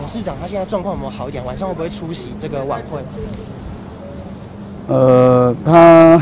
事长他现在状况有没有好一点？晚上会不会出席这个晚会？ 他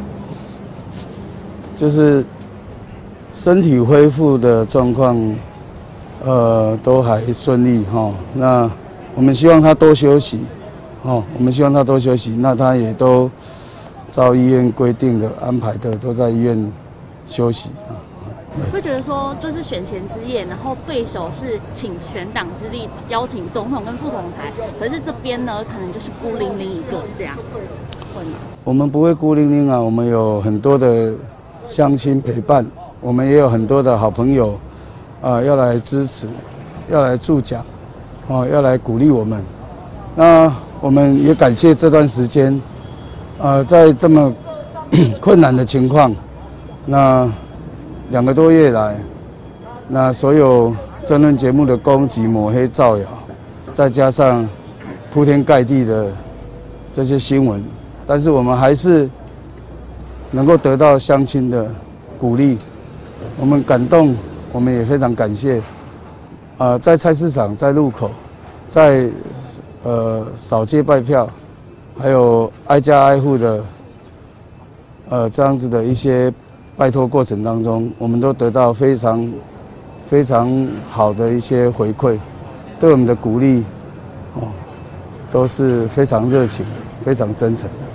就是身体恢复的状况，都还顺利哈。那我们希望他多休息，我们希望他多休息。那他也都照医院规定的安排的，都在医院休息啊。 会觉得说，就是选前之夜，然后对手是请全党之力邀请总统跟副总统台，可是这边呢，可能就是孤零零一个这样，会吗？ 我们不会孤零零啊，我们有很多的乡亲陪伴，我们也有很多的好朋友，要来支持，要来助讲，要来鼓励我们。那我们也感谢这段时间，在这么困难的情况，那2个多月来，那所有争论节目的攻击、抹黑、造谣，再加上铺天盖地的这些新闻，但是我们还是能够得到乡亲的鼓励，我们感动，我们也非常感谢。在菜市场、在路口、在扫街拜票，还有挨家挨户的这样子的一些拜托过程当中，我们都得到非常好的一些回馈，对我们的鼓励，都是非常热情的，非常真诚的。